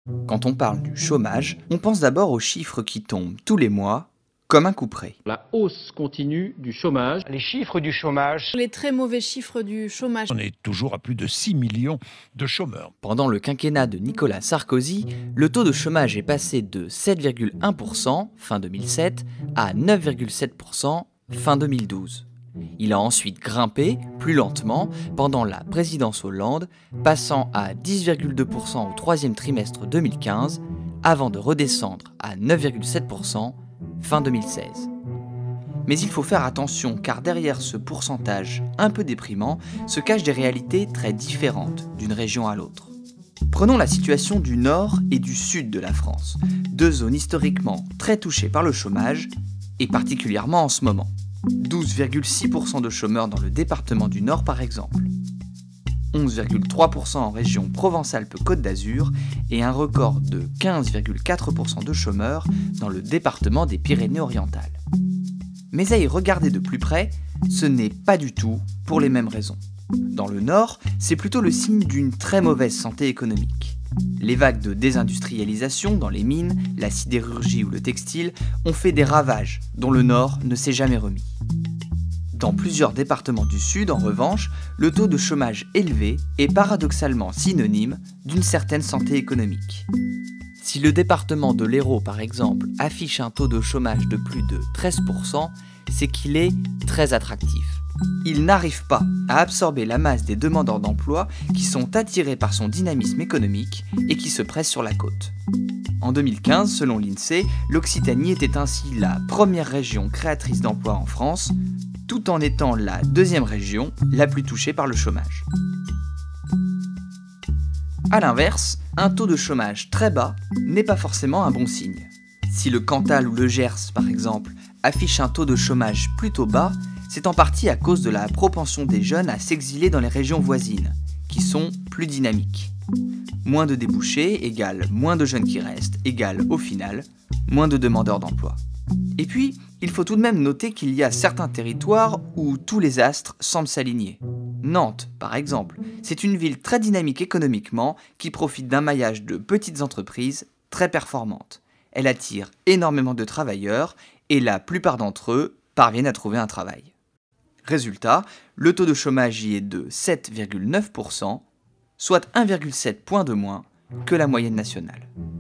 Quand on parle du chômage, on pense d'abord aux chiffres qui tombent tous les mois, comme un couperet. La hausse continue du chômage. Les chiffres du chômage. Les très mauvais chiffres du chômage. On est toujours à plus de 6 millions de chômeurs. Pendant le quinquennat de Nicolas Sarkozy, le taux de chômage est passé de 7,1% fin 2007 à 9,7% fin 2012. Il a ensuite grimpé, plus lentement, pendant la présidence Hollande, passant à 10,2% au troisième trimestre 2015, avant de redescendre à 9,7% fin 2016. Mais il faut faire attention car derrière ce pourcentage un peu déprimant se cachent des réalités très différentes d'une région à l'autre. Prenons la situation du nord et du sud de la France, deux zones historiquement très touchées par le chômage, et particulièrement en ce moment. 12,6% de chômeurs dans le département du Nord par exemple, 11,3% en région Provence-Alpes-Côte d'Azur et un record de 15,4% de chômeurs dans le département des Pyrénées-Orientales. Mais à y regarder de plus près, ce n'est pas du tout pour les mêmes raisons. Dans le Nord, c'est plutôt le signe d'une très mauvaise santé économique. Les vagues de désindustrialisation dans les mines, la sidérurgie ou le textile ont fait des ravages dont le Nord ne s'est jamais remis. Dans plusieurs départements du Sud, en revanche, le taux de chômage élevé est paradoxalement synonyme d'une certaine santé économique. Si le département de l'Hérault, par exemple, affiche un taux de chômage de plus de 13%, c'est qu'il est très attractif. Il n'arrive pas à absorber la masse des demandeurs d'emploi qui sont attirés par son dynamisme économique et qui se pressent sur la côte. En 2015, selon l'INSEE, l'Occitanie était ainsi la première région créatrice d'emplois en France, tout en étant la deuxième région la plus touchée par le chômage. A l'inverse, un taux de chômage très bas n'est pas forcément un bon signe. Si le Cantal ou le Gers, par exemple, affichent un taux de chômage plutôt bas, c'est en partie à cause de la propension des jeunes à s'exiler dans les régions voisines, qui sont plus dynamiques. Moins de débouchés égale moins de jeunes qui restent, égale au final moins de demandeurs d'emploi. Et puis, il faut tout de même noter qu'il y a certains territoires où tous les astres semblent s'aligner. Nantes, par exemple, c'est une ville très dynamique économiquement qui profite d'un maillage de petites entreprises très performantes. Elle attire énormément de travailleurs et la plupart d'entre eux parviennent à trouver un travail. Résultat, le taux de chômage y est de 7,9%, soit 1,7 point de moins que la moyenne nationale.